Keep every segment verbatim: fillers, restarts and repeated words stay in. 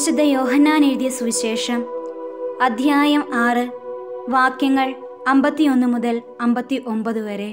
വിശുദ്ധ യോഹന്നാൻ എഴുതിയ സുവിശേഷം അധ്യായം ആറ് വാക്യങ്ങൾ അമ്പത്തിയൊന്ന് മുതൽ അമ്പത്തി ഒമ്പത് വരെ.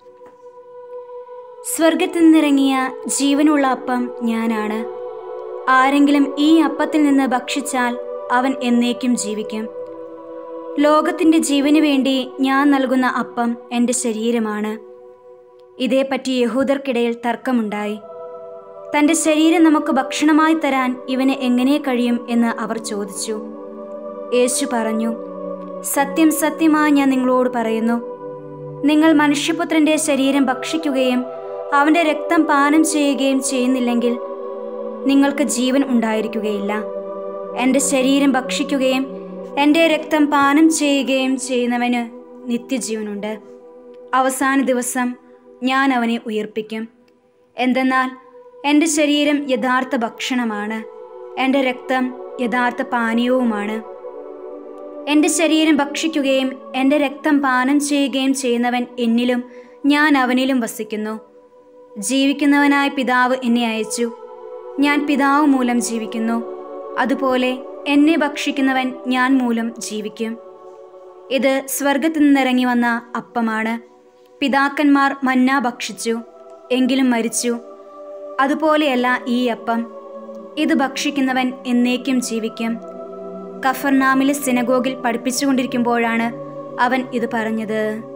സ്വർഗത്തിൽ നിന്നിറങ്ങിയ ജീവനുള്ള അപ്പം ഞാനാണ്. ആരെങ്കിലും ഈ അപ്പത്തിൽ നിന്ന് ഭക്ഷിച്ചാൽ അവൻ എന്നേക്കും ജീവിക്കും. ലോകത്തിൻ്റെ ജീവന് വേണ്ടി ഞാൻ നൽകുന്ന അപ്പം എൻ്റെ ശരീരമാണ്. ഇതേപ്പറ്റി യഹൂദർക്കിടയിൽ തർക്കമുണ്ടായി. തൻ്റെ ശരീരം നമുക്ക് ഭക്ഷണമായി തരാൻ ഇവന് എങ്ങനെ കഴിയും എന്ന് അവർ ചോദിച്ചു. യേശു പറഞ്ഞു, സത്യം സത്യമായി ഞാൻ നിങ്ങളോട് പറയുന്നു, നിങ്ങൾ മനുഷ്യപുത്രൻ്റെ ശരീരം ഭക്ഷിക്കുകയും അവൻ്റെ രക്തം പാനം ചെയ്യുകയും ചെയ്യുന്നില്ലെങ്കിൽ നിങ്ങൾക്ക് ജീവൻ ഉണ്ടായിരിക്കുകയില്ല. എൻ്റെ ശരീരം ഭക്ഷിക്കുകയും എൻ്റെ രക്തം പാനം ചെയ്യുകയും ചെയ്യുന്നവന് നിത്യജീവനുണ്ട്. അവസാന ദിവസം ഞാൻ അവനെ ഉയർപ്പിക്കും. എന്തെന്നാൽ എൻ്റെ ശരീരം യഥാർത്ഥ ഭക്ഷണമാണ്, എൻ്റെ രക്തം യഥാർത്ഥ പാനീയവുമാണ്. എൻ്റെ ശരീരം ഭക്ഷിക്കുകയും എൻ്റെ രക്തം പാനം ചെയ്യുകയും ചെയ്യുന്നവൻ എന്നിലും ഞാൻ അവനിലും വസിക്കുന്നു. ജീവിക്കുന്നവനായ പിതാവ് എന്നെ അയച്ചു. ഞാൻ പിതാവ് മൂലം ജീവിക്കുന്നു. അതുപോലെ എന്നെ ഭക്ഷിക്കുന്നവൻ ഞാൻ മൂലം ജീവിക്കും. ഇത് സ്വർഗത്തിൽ നിന്നിറങ്ങി വന്ന അപ്പമാണ്. പിതാക്കന്മാർ മന്ന ഭക്ഷിച്ചു, എങ്കിലും മരിച്ചു. അതുപോലെയല്ല ഈ അപ്പം. ഇത് ഭക്ഷിക്കുന്നവൻ എന്നേക്കും ജീവിക്കും. കഫർനാമിലെ സിനഗോഗിൽ പഠിപ്പിച്ചുകൊണ്ടിരിക്കുമ്പോഴാണ് അവൻ ഇത് പറഞ്ഞത്.